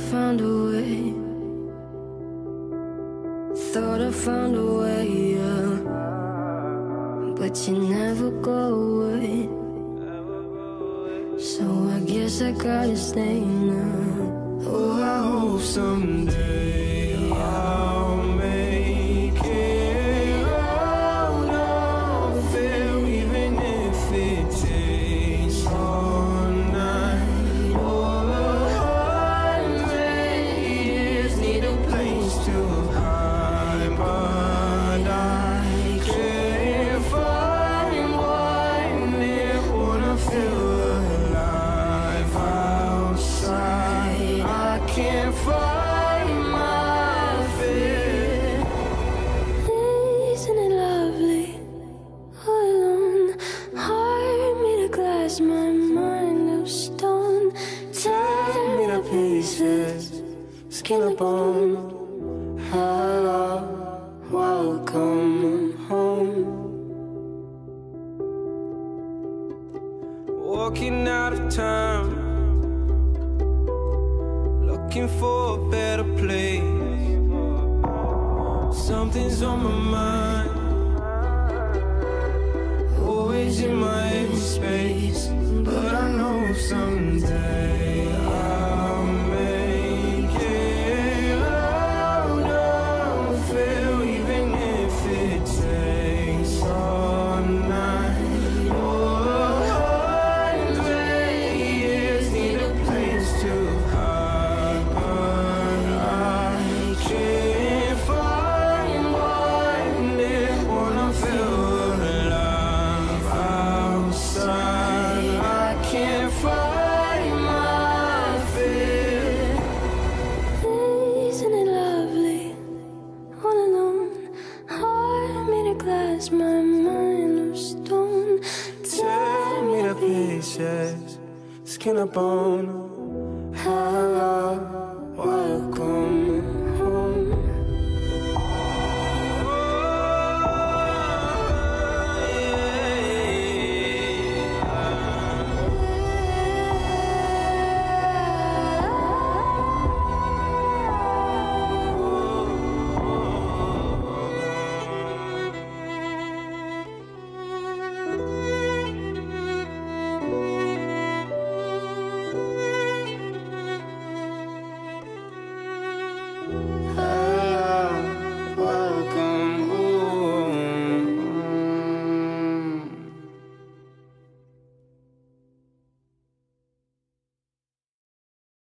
found a way. Thought I found a way, yeah. But you never go away. So I guess I gotta stay now. Oh, I hope someday I'll make it out of there, even if it takes all night or 100 years. Need a place to hide, but I can't find one there. Wanna feel alive outside. I can't find my fear. Isn't it lovely? All alone, heart made of glass, my mind of stone. Tear me to pieces, skin and bone. Hello, welcome home. Walking out of town, looking for a better place. Something's on my mind, always in my empty space. But I know someday I'll make it out of here, even if it takes all night or 100 years. Need a place to hide, but I can't find one there. Wanna feel alive outside. I can't find my fear. Isn't it lovely? All alone, heart made of glass, my mind of stone. Tear me to pieces, skin and bone. Hello.